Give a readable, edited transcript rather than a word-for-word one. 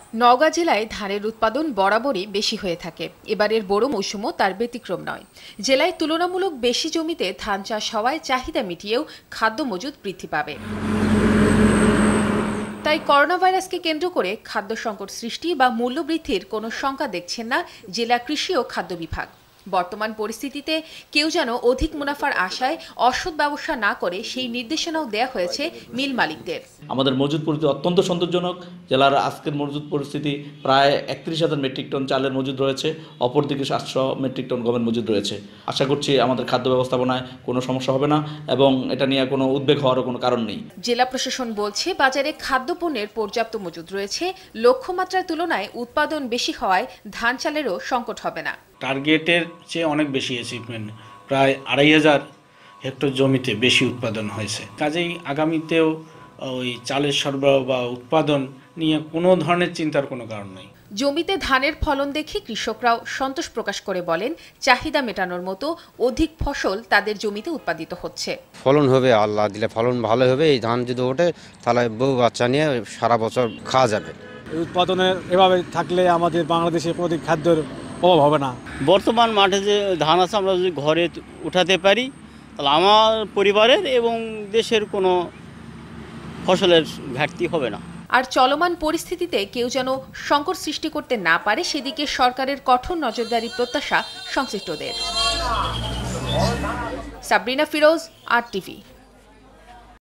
নওগাঁ জেলায় ধানের উৎপাদন বরাবরই বেশি হয়ে থাকে। এবারের বোরো মৌসুমও তার ব্যতিক্রম নয়। জেলায় তুলনামূলক বেশি জমিতে ধান চাষ হওয়ায় চাহিদা মিটিয়েও খাদ্য মজুত বৃদ্ধি পাবে। তাই করোনা ভাইরাসকে কেন্দ্র করে খাদ্য সংকট সৃষ্টি বা মূল্য বৃদ্ধির কোনো শঙ্কা দেখছেন না জেলা কৃষি ও খাদ্য বিভাগ। বর্তমান পরিস্থিতিতে কেউ যেন অধিক মুনাফার আশায় অসৎ ব্যবসা না করে সেই নির্দেশনাও দেয়া হয়েছে মিল মালিকদের। আমাদের মজুদ পরিস্থিতি অত্যন্ত সন্তোষজনক। জেলার আজকের মজুদ পরিস্থিতি প্রায় 31,000 মেট্রিক টন চালের মজুদ রয়েছে, অপরদিকে 700 মেট্রিক টন গমের মজুদ রয়েছে। আশা করছি আমাদের খাদ্য ব্যবস্থাপনায় কোনো সমস্যা হবে না এবং এটা নিয়ে কোনো উদ্বেগ হওয়ারও কোনো কারণ নেই। জেলা প্রশাসন বলছে বাজারে খাদ্যপণ্যের পর্যাপ্ত মজুদ রয়েছে। লক্ষ্যমাত্রার তুলনায় উৎপাদন বেশি হওয়ায় ধান চালেরও সংকট হবে না। টার্গেটের চেয়ে অনেক বেশি অ্যাচিভমেন্ট, প্রায় 2,500 হেক্টর জমিতে বেশি উৎপাদন হয়েছে। কাজেই আগামীতেও ওই চালের সরবরাহ বা উৎপাদন নিয়ে কোনো ধরনের চিন্তার কোনো কারণ নেই। জমিতে ধানের ফলন দেখে কৃষকরাও সন্তোষ প্রকাশ করে বলেন, চাহিদা মেটানোর মতো অধিক ফসল তাদের জমিতে উৎপাদিত হচ্ছে। ফলন হবে, আল্লাহ দিলে ফলন ভালো হবে। এই ধান যদি ওঠে তাহলে বউ বাচ্চা নিয়ে সারা বছর খাওয়া যাবে। উৎপাদনের এভাবে থাকলে আমাদের বাংলাদেশে প্রতি খাদ্যের অভাব হবে না। বর্তমান মাঠে যে ধান আছে আমরা যদি ঘরে উঠাতে পারি তাহলে আমার পরিবারের এবং দেশের কোনো ফসলের ঘাটতি হবে না। আর চলমান পরিস্থিতিতে কেউ যেন সংকট সৃষ্টি করতে না পারে সেদিকে সরকারের কঠোর নজরদারি প্রত্যাশা সংশ্লিষ্টদের। সাবরিনা ফিরোজ, RTV।